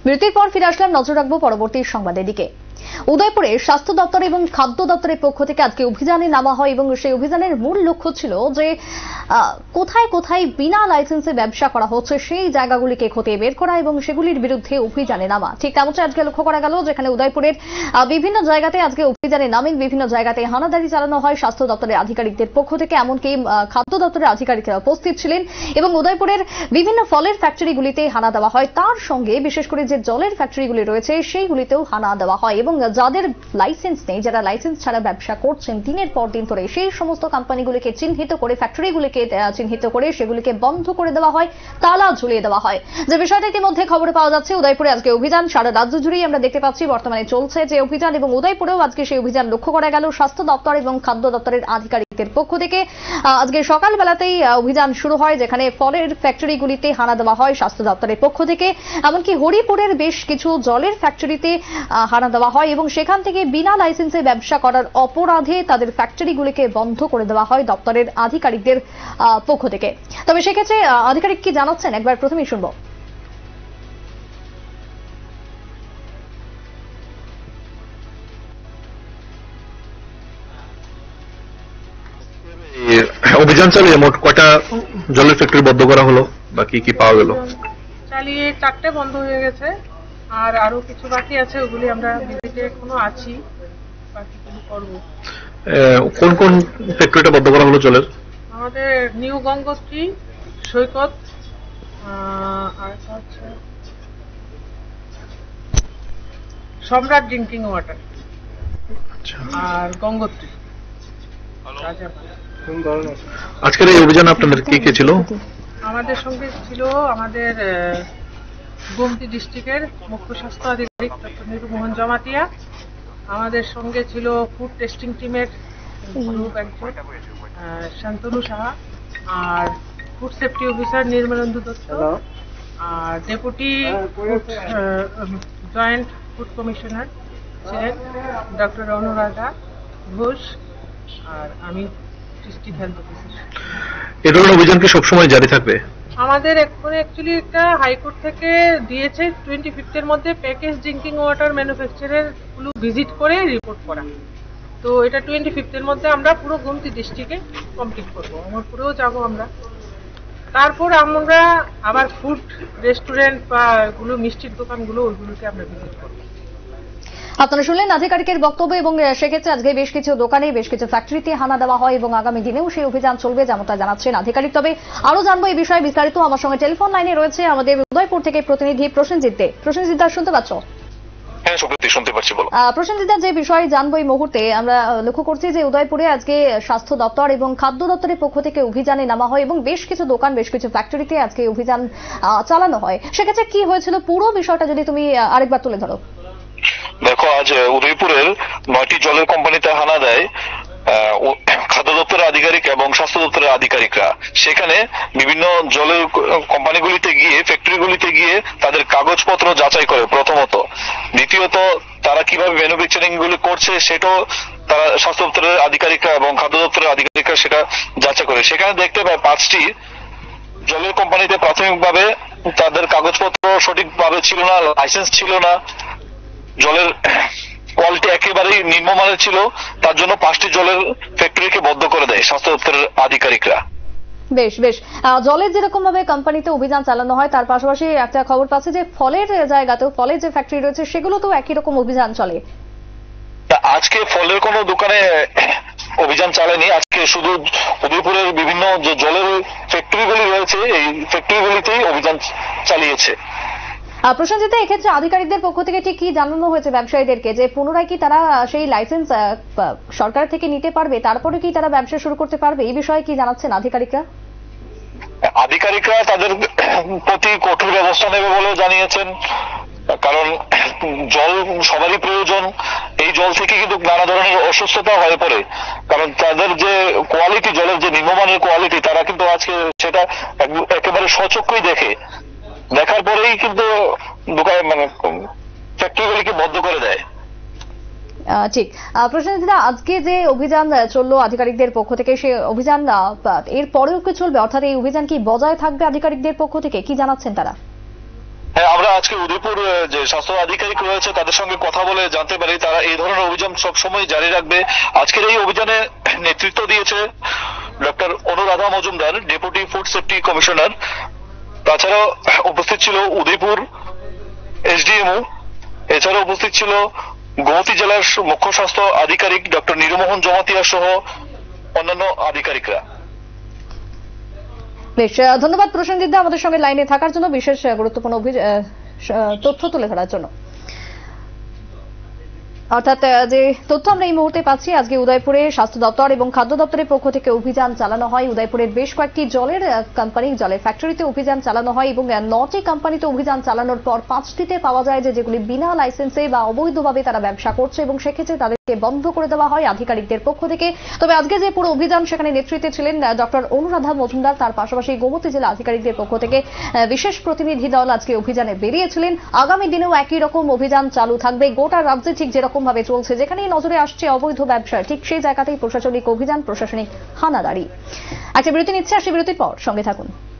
বিরতির পর ফিরে আসলাম, নজর রাখবো পরবর্তী সংবাদের দিকে। উদয়পুরে স্বাস্থ্য দপ্তর এবং খাদ্য দপ্তরের পক্ষ থেকে আজকে অভিযানে নামা হয় এবং সেই অভিযানের মূল লক্ষ্য ছিল যে কোথায় কোথায় বিনা লাইসেন্সে ব্যবসা করা হচ্ছে সেই জায়গাগুলিকে খতিয়ে বের করা এবং সেগুলির বিরুদ্ধে অভিযানে নামা। ঠিক তেমনটা আজকে লক্ষ্য করা গেল, যেখানে উদয়পুরের বিভিন্ন জায়গাতে আজকে অভিযানে নামেন, বিভিন্ন জায়গাতে হানাদারি চালানো হয় স্বাস্থ্য দপ্তরের আধিকারিকদের পক্ষ থেকে, এমনকি খাদ্য দপ্তরের আধিকারিকরা উপস্থিত ছিলেন এবং উদয়পুরের বিভিন্ন ফলের ফ্যাক্টরিগুলিতে হানা দেওয়া হয়। তার সঙ্গে বিশেষ করে যে জলের ফ্যাক্টরিগুলি রয়েছে সেইগুলিতেও হানা দেওয়া হয় এবং যাদের লাইসেন্স নেই, যারা লাইসেন্স ছাড়া ব্যবসা করছেন দিনের পর দিন ধরে, সেই সমস্ত কোম্পানিগুলিকে চিহ্নিত করে, ফ্যাক্টরিগুলিকে চিহ্নিত করে সেগুলিকে বন্ধ করে দেওয়া হয়, তালা ঝুলিয়ে দেওয়া হয়। যে বিষয়টা ইতিমধ্যে খবরে পাওয়া যাচ্ছে, উদয়পুরে আজকে অভিযান সারা রাজ্য জুড়েই আমরা দেখতে পাচ্ছি বর্তমানে চলছে যে অভিযান, এবং উদয়পুরেও আজকে সেই অভিযান লক্ষ্য করা গেল স্বাস্থ্য দপ্তর এবং খাদ্য দপ্তরের আধিকারিকদের পক্ষ থেকে। আজকে সকালবেলাতেই অভিযান শুরু হয়, যেখানে ফলের ফ্যাক্টরিগুলিতে হানা দেওয়া হয় স্বাস্থ্য দপ্তরের পক্ষ থেকে, এমনকি হরিপুরের বেশ কিছু জলের ফ্যাক্টরিতে হানা দেওয়া হয় এবং সেখান থেকে বিনা লাইসেন্সে ব্যবসা করার অপরাধে তাদের ফ্যাক্টরিগুলিকে বন্ধ করে দেওয়া হয় দপ্তরের আধিকারিকদের পক্ষ থেকে। তবে সেক্ষেত্রে আধিকারিক কি জানাচ্ছেন একবার প্রথমেই শুনবো। অভিযান চালিয়ে মোট কয়টা জলের ফ্যাক্টরি বন্ধ করা হলো বা কি কি পাওয়া গেল? চালিয়ে 4টে বন্ধ হয়ে গেছে, আর আরো কিছু বাকি আছে, ওগুলি আমরা ভিজিটে এখনো আছি, বাকিগুলো করবো। কোন কোন ফ্যাক্টরিটা বন্ধ করা হলো জলের? আমাদের নিউ গঙ্গোত্রী, সৈকত, আর হচ্ছে সম্রাট ড্রিঙ্কিং ওয়াটার আর গঙ্গোত্রী। আজকের এই অভিযান আপনাদের কি কি ছিল? আমাদের সঙ্গে ছিল আমাদের গোমতী ডিস্ট্রিক্টের মুখ্য স্বাস্থ্য আধিকারিক ডক্টর নিরুমোহন জমাতিয়া, আমাদের সঙ্গে ছিল ফুড টেস্টিং টিমের গ্রুপ একজন শান্তনু সাহা, আর food safety officer Nirmalendu Dutta, আর ডেপুটি জয়েন্ট ফুড কমিশনার ছিলেন ডক্টর অনুরাধা ঘোষ, আর আমি ডিস্ট্রিক্ট হেলথ অফিসার। এই ধরনের অভিযান কি সবসময় জারি থাকবে? আমাদের এখন অ্যাকচুয়ালি একটা হাইকোর্ট থেকে দিয়েছে 25 এর মধ্যে প্যাকেজ ড্রিঙ্কিং ওয়াটার ম্যানুফ্যাকচারার গুলো ভিজিট করে রিপোর্ট করা। তো এটা 25 এর মধ্যে আমরা পুরো গোমতী ডিস্ট্রিক্টে কমপ্লিট করবো, অমরপুরেও যাবো আমরা। তারপর আমরা আবার ফুড রেস্টুরেন্ট বা এগুলো মিষ্টির দোকানগুলো, ওইগুলোকে আমরা ভিজিট করবো। আপনারা শুনলেন আধিকারিকের বক্তব্য, এবং সেক্ষেত্রে আজকে বেশ কিছু দোকানে, বেশ কিছু ফ্যাক্টরিতে হানা দেওয়া হয় এবং আগামী দিনেও সেই অভিযান চলবে, যেমনটা জানাচ্ছেন আধিকারিক। তবে আরো জানবো এই বিষয়ে বিস্তারিত। আমার সঙ্গে টেলিফোন লাইনে রয়েছে আমাদের উদয়পুর থেকে প্রতিনিধি প্রসেনজিৎ দে। প্রসেনজিৎ দা, শুনতে পাচ্ছ? হ্যাঁ সুপ্রীতি, শুনতে পাচ্ছি, বলো। প্রসেনজিৎ দা, যে বিষয়ে জানবো এই মুহূর্তে, আমরা লক্ষ্য করছি যে উদয়পুরে আজকে স্বাস্থ্য দপ্তর এবং খাদ্য দপ্তরের পক্ষ থেকে অভিযানে নামা হয় এবং বেশ কিছু দোকান, বেশ কিছু ফ্যাক্টরিতে আজকে অভিযান চালানো হয়। সেক্ষেত্রে কি হয়েছিল পুরো বিষয়টা যদি তুমি আরেকবার তুলে ধরো। দেখো, আজ উদয়পুরের 9টি জলের কোম্পানিতে হানা দেয় খাদ্য দপ্তরের আধিকারিক এবং স্বাস্থ্য দপ্তরের আধিকারিকরা। সেখানে বিভিন্ন জলের কোম্পানিগুলিতে গিয়ে, ফ্যাক্টরিগুলিতে গিয়ে তাদের কাগজপত্র যাচাই করে প্রথমত, দ্বিতীয়ত তারা কিভাবে ম্যানুফ্যাকচারিং গুলি করছে সেটাও তারা স্বাস্থ্য দপ্তরের আধিকারিকরা এবং খাদ্য দপ্তরের আধিকারিকরা সেটা যাচাই করে। সেখানে দেখতে পায় 5টি জলের কোম্পানিতে প্রাথমিকভাবে তাদের কাগজপত্র সঠিকভাবে ছিল না, লাইসেন্স ছিল না, জলের কোয়ালিটি একেবারেই নিম্নমানের ছিল। তার জন্য 5টি জলের ফ্যাক্টরিকে বন্ধ করে দেয় স্বাস্থ্য দপ্তরের আধিকারিকরা। বেশ বেশ, জলের যেরকম ভাবে কোম্পানিতে অভিযান চালানো হয়, তার পাশাপাশি একটা খবর পাচ্ছি যে ফলের জায়গাতেও, ফলের যে ফ্যাক্টরি রয়েছে সেগুলোতেও একই রকম অভিযান চলে। আজকে ফলের কোনো দোকানে অভিযান চালায়নি, আজকে শুধু উদয়পুরের বিভিন্ন যে জলের ফ্যাক্টরিগুলি রয়েছে এই ফ্যাক্টরিগুলিতেই অভিযান চালিয়েছে। প্রসেনজিৎ, এক্ষেত্রে আধিকারিকদের পক্ষ থেকে ঠিক কি জানানো হয়েছে ব্যবসায়ীদেরকে, যে পুনরায় কি তারা সেই লাইসেন্স সরকার থেকে নিতে পারবে, তারপরে কি তারা ব্যবসা শুরু করতে পারবে, এই বিষয়ে কি জানাচ্ছেন আধিকারিকরা? আধিকারিকরা তাদের প্রতি কঠোর ব্যবস্থা নেবে বলে জানিয়েছেন, কারণ জল সবারই প্রয়োজন। এই জল থেকে কিন্তু নানা ধরনের অসুস্থতা হয়ে পড়ে, কারণ তাদের যে কোয়ালিটি, জলের যে নিম্নমানের কোয়ালিটি, তারা কিন্তু আজকে সেটা একেবারে স্বচক্ষুই দেখার পরেই কিন্তু ফ্যাক্টরিগুলিকে বন্ধ করে দেয়। ঠিক। প্রসেনজিৎ, আজকে যে অভিযান চললো আধিকারিকদের পক্ষ থেকে, সে অভিযান এর পরেও কি চলবে, অর্থাৎ এই অভিযান কি বজায় থাকবে আধিকারিকদের পক্ষ থেকে, কি জানাচ্ছেন তারা? হ্যাঁ, আমরা আজকে উদয়পুর যে স্বাস্থ্য আধিকারিক রয়েছে তাদের সঙ্গে কথা বলে জানতে পারি তারা এই ধরনের অভিযান সবসময় জারি রাখবে। আজকের এই অভিযানে নেতৃত্ব দিয়েছে doctor Anuradha Majumdar, deputy food safety commissioner. তাছাড়াও উপস্থিত ছিল উদয়পুর এসডিএমও, এছাড়াও উপস্থিত ছিল গোমতী জেলার মুখ্য স্বাস্থ্য আধিকারিক ডক্টর নিরুমোহন জমাতিয়া সহ অন্যান্য আধিকারিকরা। বেশ, ধন্যবাদ প্রসেনজিৎ দা আমাদের সঙ্গে লাইনে থাকার জন্য, বিশেষ গুরুত্বপূর্ণ তথ্য তুলে ধরার জন্য। অর্থাৎ যে তথ্য আমরা এই মুহূর্তে পাচ্ছি, আজকে উদয়পুরে স্বাস্থ্য দপ্তর এবং খাদ্য দপ্তরের পক্ষ থেকে অভিযান চালানো হয়। উদয়পুরের বেশ কয়েকটি জলের কোম্পানি, জলের ফ্যাক্টরিতে অভিযান চালানো হয় এবং 9টি কোম্পানিতে অভিযান চালানোর পর 5টিতে পাওয়া যায় যেগুলি বিনা লাইসেন্সে বা অবৈধভাবে তারা ব্যবসা করছে এবং সেক্ষেত্রে তাদেরকে বন্ধ করে দেওয়া হয় আধিকারিকদের পক্ষ থেকে। তবে আজকে যে পুরো অভিযান, সেখানে নেতৃত্বে ছিলেন ডক্টর অনুরাধা মজুমদার, তার পাশাপাশি গোমতী জেলা আধিকারিকদের পক্ষ থেকে বিশেষ প্রতিনিধি দল আজকে অভিযানে বেরিয়েছিলেন। আগামী দিনেও একই রকম অভিযান চালু থাকবে। গোটা রাজ্যে ঠিক যেরকম ভাবে চলছে, যেখানেই নজরে আসছে অবৈধ ব্যবসা, ঠিক সেই জায়গাতেই প্রশাসনিক অভিযান, প্রশাসনিক হানাদারি। একটা বিরতি নিচ্ছে, আর সেই বিরতির পর সঙ্গে থাকুন।